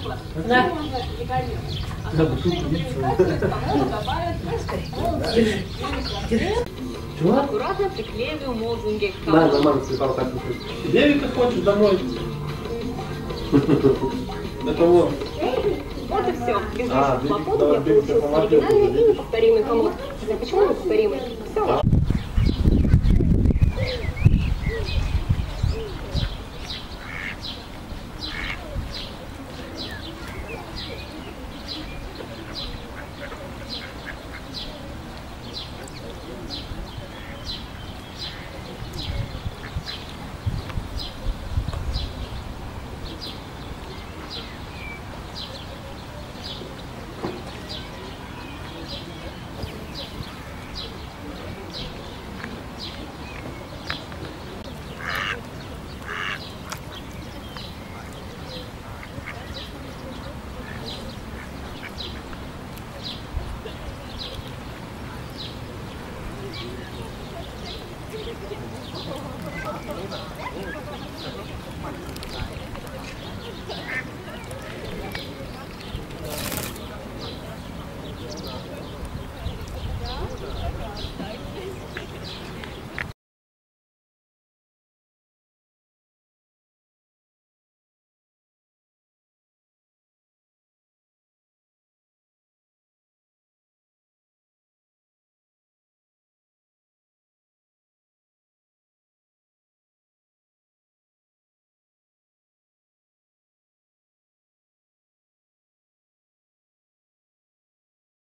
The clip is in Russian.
Да. Чего? Аккуратно приклеиваю молдинги к Да, нормально, слепал так. Девика хочешь домой? До кого? Вот и все. Без А, лишних хлопот давай, я получился помогу. оригинальный и неповторимый комод. Почему неповторимый? Все.